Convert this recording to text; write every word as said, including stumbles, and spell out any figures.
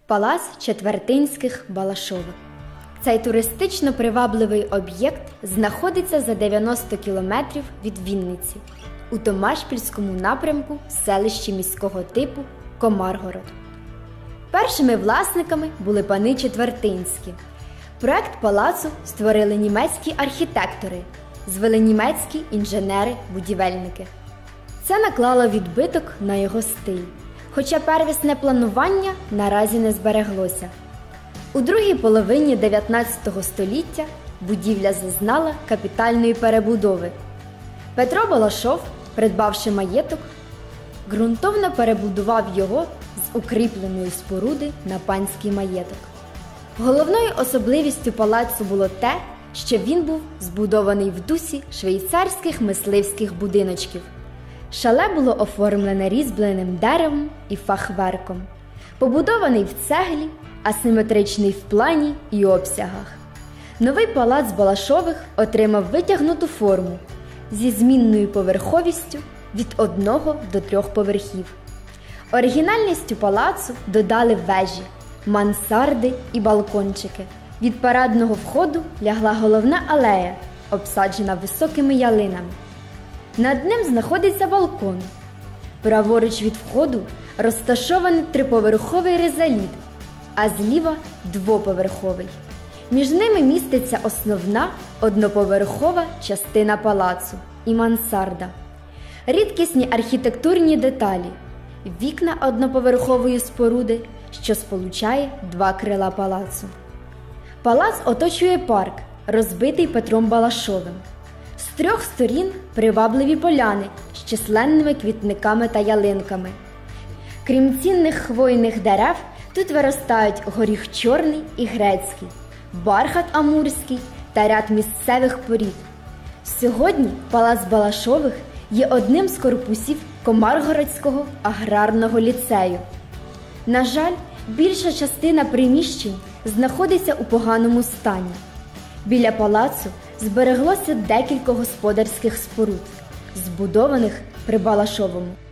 Палац Четвертинських Балашових. Цей туристично привабливий об'єкт знаходиться за дев'яносто кілометрів від Вінниці у Томашпільському напрямку в селищі міського типу Комаргород. Першими власниками були пани Четвертинські. Проект палацу створили німецькі архітектори, звели німецькі інженери-будівельники. Це наклало відбиток на його стиль, хоча первісне планування наразі не збереглося. У другій половині дев'ятнадцятого століття будівля зазнала капітальної перебудови. Петро Балашов, придбавши маєток, ґрунтовно перебудував його з укріпленої споруди на панський маєток. Головною особливістю палацу було те, що він був збудований в дусі швейцарських мисливських будиночків. Шале було оформлене різьбленим деревом і фахверком, побудований в цеглі, асиметричний в плані і обсягах. Новий палац Балашових отримав витягнуту форму зі змінною поверховістю від одного до трьох поверхів. Оригінальністю палацу додали вежі, мансарди і балкончики. Від парадного входу лягла головна алея, обсаджена високими ялинами. Над ним знаходиться балкон. Праворуч від входу розташований триповерховий ризаліт, а зліва – двоповерховий. Між ними міститься основна одноповерхова частина палацу і мансарда. Рідкісні архітектурні деталі – вікна одноповерхової споруди, що сполучає два крила палацу. Палац оточує парк, розбитий Петром Балашовим. З трьох сторін привабливі поляни з численними квітниками та ялинками. Крім цінних хвойних дерев, тут виростають горіх чорний і грецький, бархат амурський та ряд місцевих порід. Сьогодні палац Балашових є одним з корпусів Комаргородського аграрного ліцею. На жаль, більша частина приміщень знаходиться у поганому стані. Біля палацу збереглося декілька господарських споруд, збудованих при Балашовому.